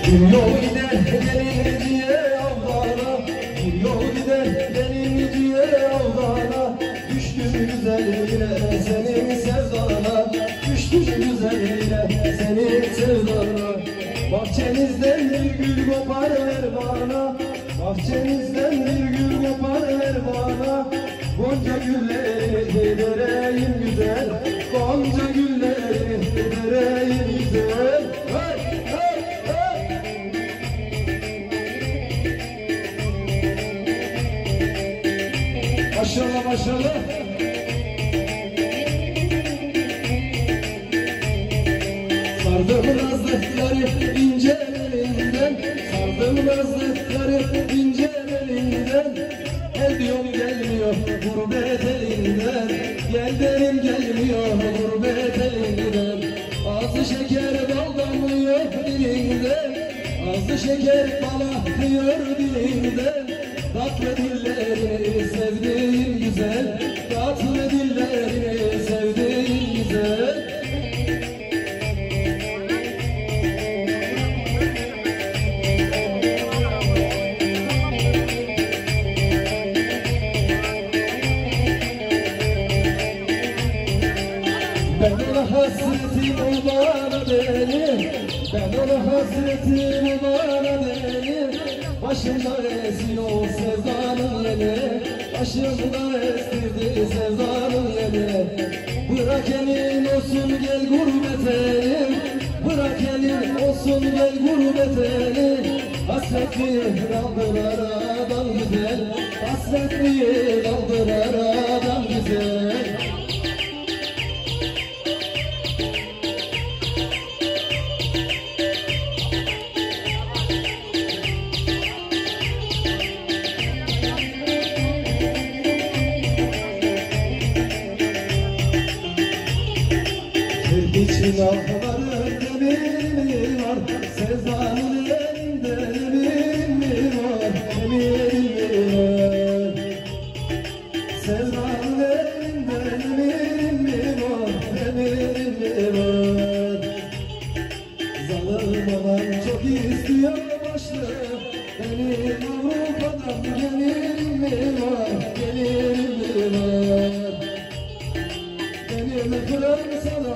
Bir yol gider deninciye Avdana, bir yol gider deninciye Avdana. Düştüm güzelliğine senin sevdana, düştüm güzelliğine senin sevdana. Bahçenizden bir gül kopar ver bana, bahçenizden bir gül kopar ver bana. Gonca gülleri vereyim güzel, gonca gülleri vereyim güzel. Hey, hey, hey. Maşallah maşallah. Sardım nazlıkları ince elinden, sardım nazlıkları ince elinden. Gel diyorum gelmiyor gurbet elinden, gel derim gelmiyor gurbet elinden. Ağzı şeker bal damlıyor dilinden, ağzı şeker bal akıyor dilinden. Tatlı dillerini sevdiğim güzel, tatlı dillerini sevdiğim güzel. Ben ona hasretim o bana beni, ben ona hasretim o bana beni. Başımda esiyor sevdanın yeli, başımda estirdi sevdanın yeli. Bırak elin olsun gel gurbet elim, bırak elin olsun gel gurbet elim. Hasretli kaldılar adam güzel, hasretli kaldılar adam güzel. İçin ahları demin var, sevdanın elinde demin var, demin var. Sevdanın elinde demin var, demin var. Zalim olan çok istiyor başlık, benim Avrupa'dan gelirim mi var, gelirim mi var. Benim Fransa'dan